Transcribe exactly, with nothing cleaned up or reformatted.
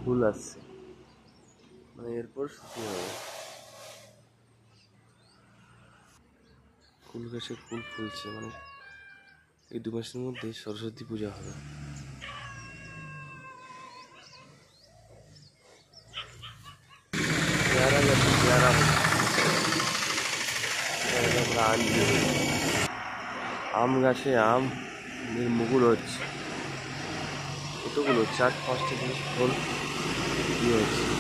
ফুল আসছে, মানে এরপর শুকিয়ে হবে। ফুল গাছে ফুল ফুলছে, মানে এই দু মাসের মধ্যে সরস্বতী পূজা হবে। পেয়ারা গাছে পেয়ারা আমরা আনছি। আম গাছে আম মুকুল হচ্ছে, কতগুলো চার পাঁচটা জিনিস ফল দিয়ে হচ্ছে।